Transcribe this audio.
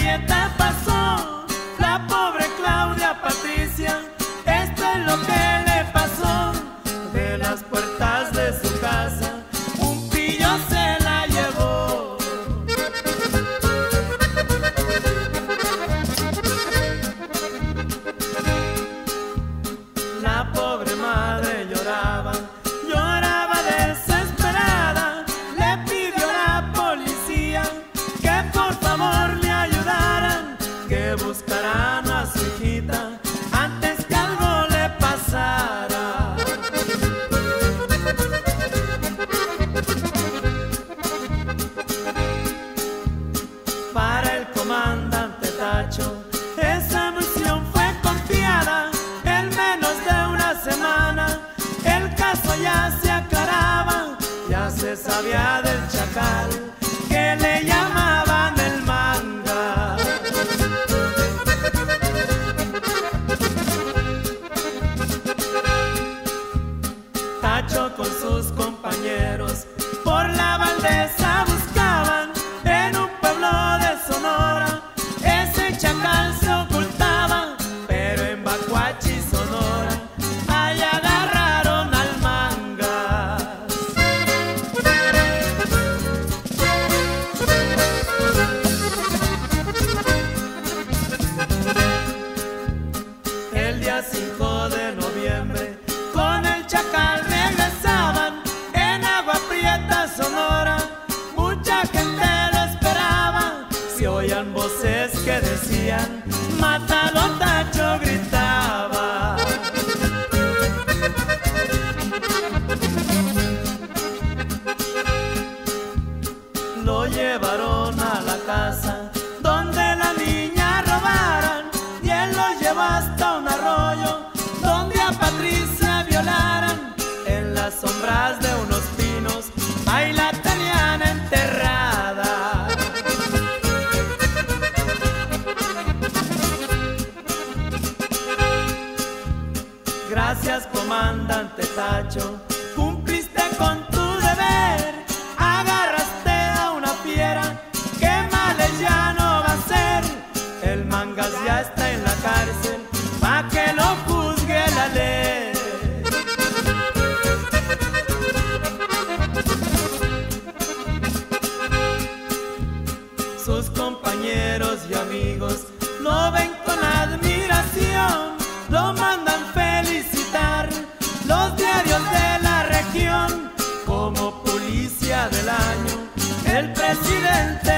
Prieta pasó, la pobre Claudia Patricia, esto es lo que le pasó. De las puertas de su casa un pillo se la llevó. La pobre madre lloraba, lloraba desesperada, le pidió a la policía que por favor le ayudaran, que buscaran a su hijita antes que algo le pasara. Para el comandante Tacho esa misión fue confiada. En menos de una semana el caso ya se aclaraba, ya se sabía del chacal que le llamaban el Manga. Tacho con sus compañeros por la Valdeza buscaban en un pueblo de Sonora, ese chacal se ocultaba, pero en Bacuachi, Sonora, ahí agarraron al Manga. El día 5 de noviembre con el chacal regresaban en Agua Prieta, Sonora. Mucha gente lo esperaba, se oían voces que decían mátalo, Tacho, gritaba. Lo llevaron a la casa donde la niña robaran y él lo llevó hasta un arroyo donde a Patricia violaran. En las sombras de unos pinos ahí la tenían enterrada. Gracias, comandante Tacho, cumpliste con tu deber, agarraste a una fiera, qué males ya no va a ser. El Mangas ya está en la cárcel, pa' que lo juzgue la ley. Sus compañeros y amigos lo ven con admiración, lo mandan felicitar los diarios de la región como policía del año, el presidente